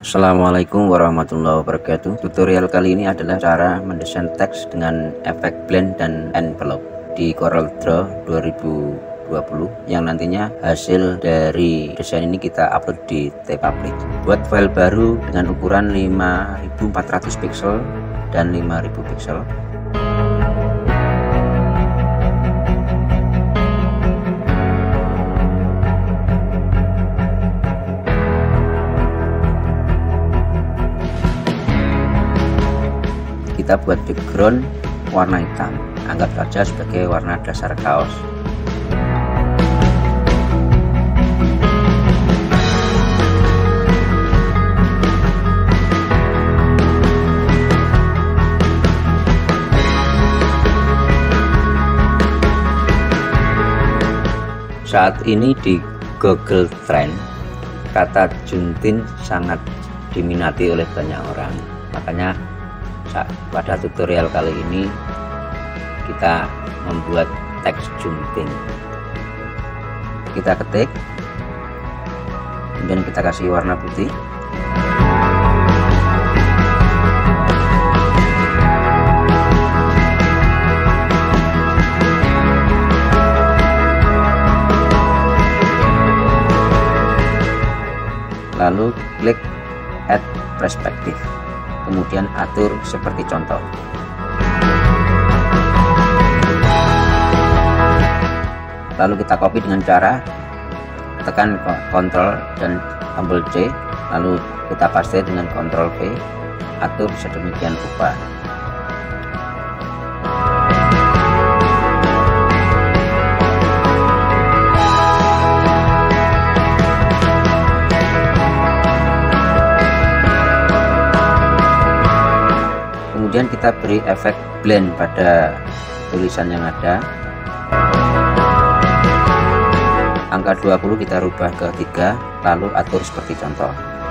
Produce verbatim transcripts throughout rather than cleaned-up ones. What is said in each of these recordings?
Assalamualaikum warahmatullahi wabarakatuh. Tutorial kali ini adalah cara mendesain teks dengan efek blend dan envelope di CorelDRAW dua ribu dua puluh yang nantinya hasil dari desain ini kita upload di T-Public. Buat file baru dengan ukuran lima ribu empat ratus pixel dan lima ribu pixel. Kita buat background warna hitam, anggap saja sebagai warna dasar kaos. Saat ini di Google Trend kata juntin sangat diminati oleh banyak orang, makanya pada tutorial kali ini kita membuat teks juntin. Kita ketik, kemudian kita kasih warna putih, lalu klik add perspective, kemudian atur seperti contoh. Lalu kita copy dengan cara tekan Ctrl dan tombol C, lalu kita paste dengan Ctrl V, atur sedemikian rupa. Kemudian kita beri efek blend pada tulisan yang ada. Angka dua puluh kita rubah ke tiga, lalu atur seperti contoh.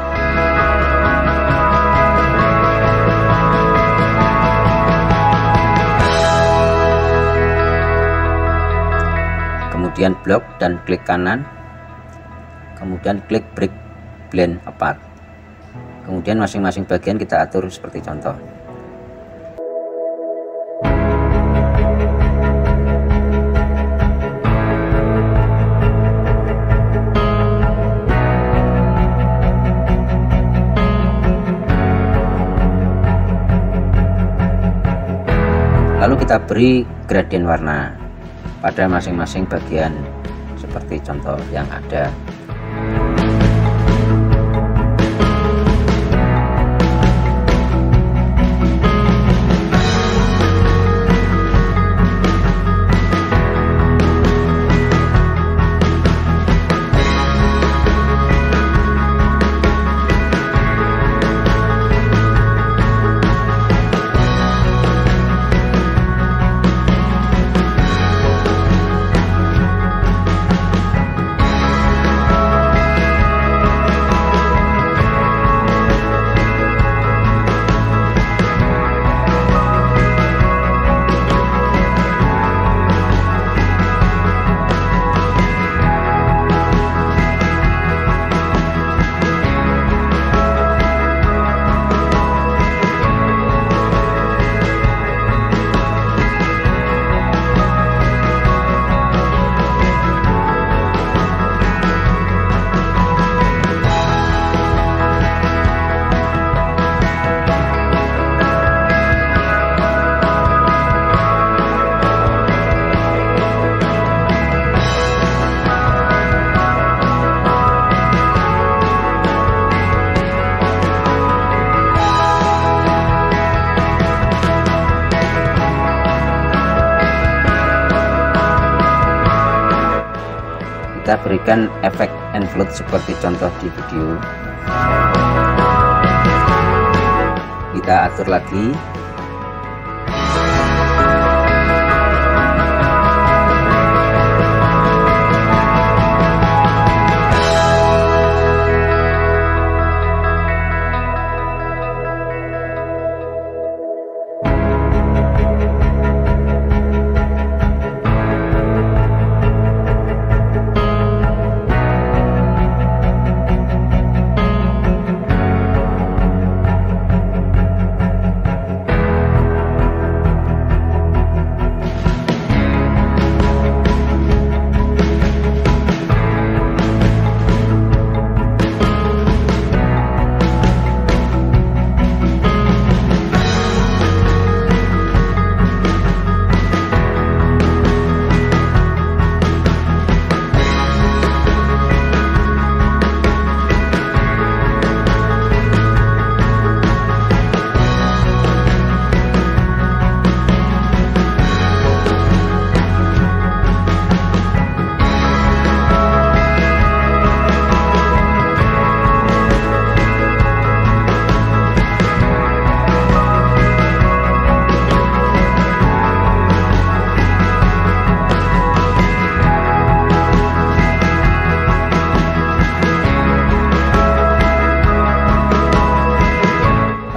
Kemudian blok dan klik kanan, kemudian klik break blend apart. Kemudian masing-masing bagian kita atur seperti contoh. Lalu kita beri gradien warna pada masing-masing bagian seperti contoh yang ada. Kita berikan efek envelope seperti contoh di video. Kita atur lagi.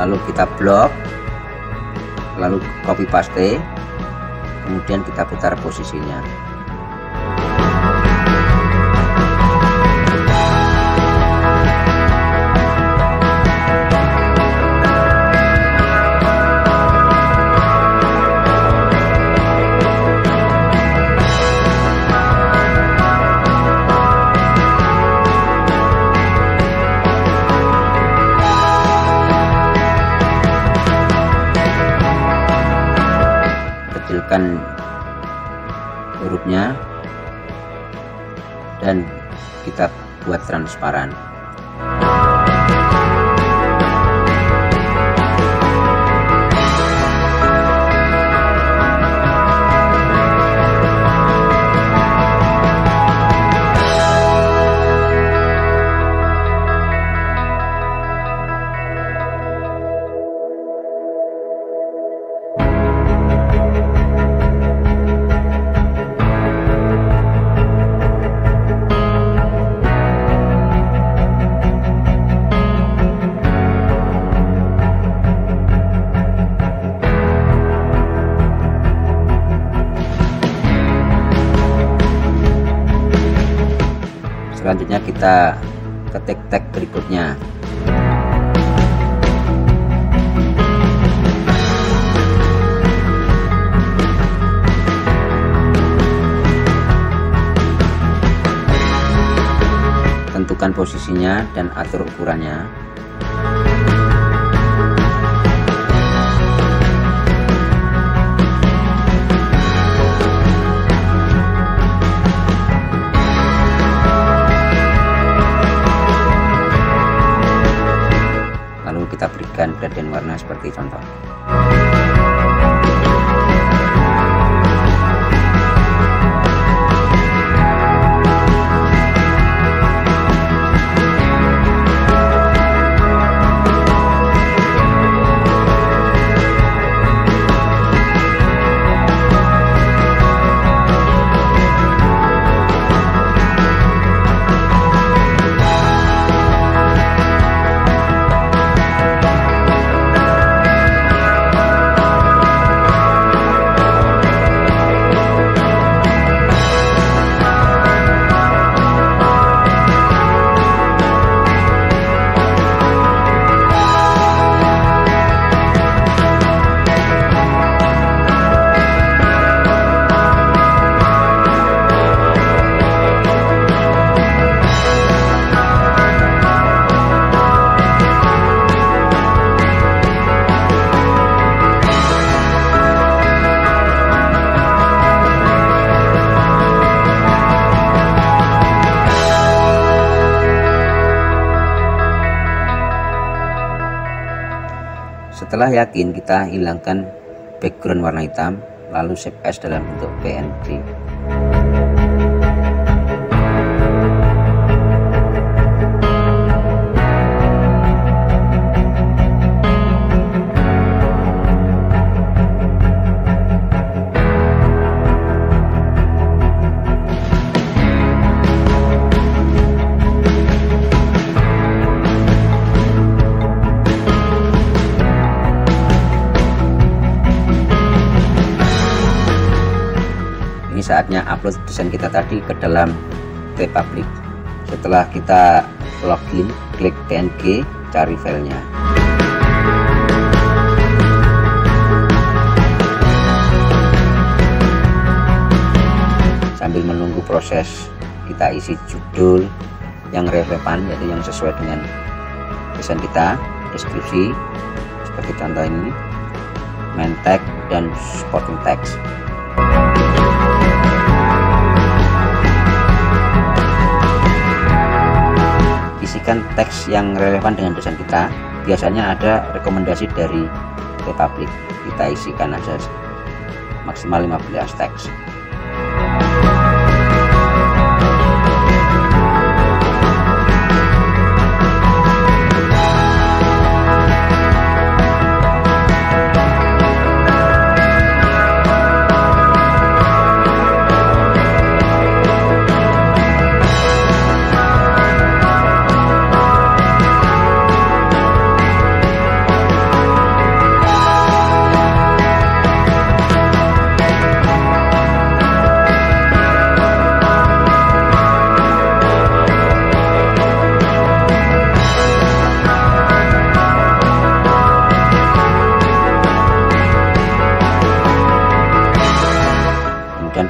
lalu kita blok, lalu copy paste, kemudian kita putar posisinya. Kecilkan hurufnya dan kita buat transparan. Selanjutnya kita ketik tag berikutnya. Tentukan posisinya dan atur ukurannya. Kita berikan gradien warna seperti contoh. Setelah yakin, kita hilangkan background warna hitam, lalu save as dalam bentuk P N G. Ini saatnya upload desain kita tadi ke dalam T-Public. Setelah kita login, klik P N G, cari filenya. Sambil menunggu proses, kita isi judul yang relevan, yaitu yang sesuai dengan desain kita, deskripsi seperti contoh ini, main tag dan supporting text. Isikan teks yang relevan dengan desain kita. Biasanya ada rekomendasi dari T-Public, kita isikan aja maksimal lima belas teks.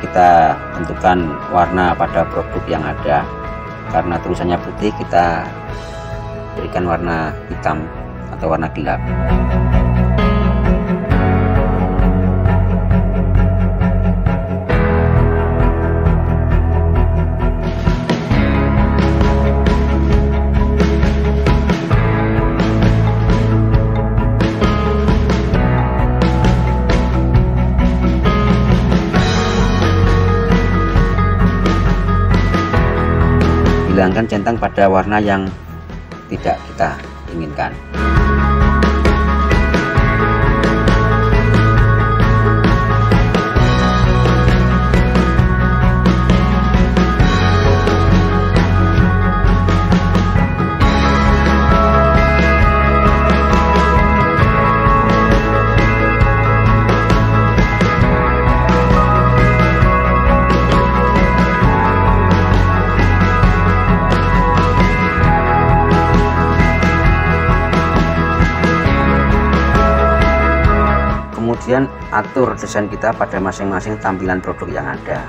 kita tentukan warna pada produk yang ada. Karena tulisannya putih, kita berikan warna hitam atau warna gelap. Hilangkan centang pada warna yang tidak kita inginkan. Kemudian atur desain kita pada masing-masing tampilan produk yang ada.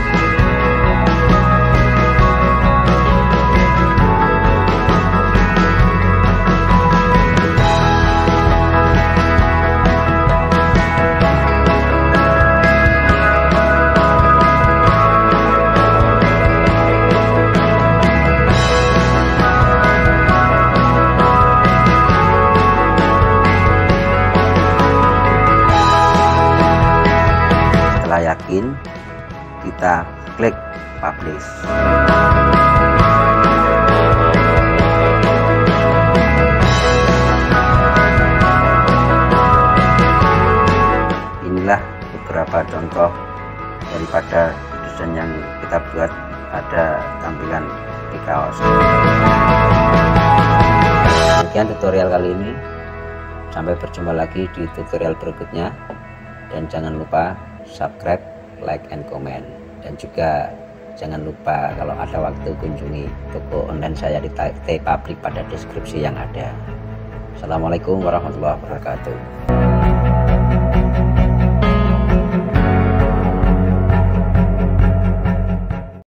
Yakin, kita klik publish. Inilah beberapa contoh daripada desain yang kita buat pada tampilan di kaos. Sekian tutorial kali ini, sampai berjumpa lagi di tutorial berikutnya, dan jangan lupa subscribe, like, and comment. Dan juga jangan lupa kalau ada waktu kunjungi toko online saya di T Public pada deskripsi yang ada. Assalamualaikum warahmatullahi wabarakatuh.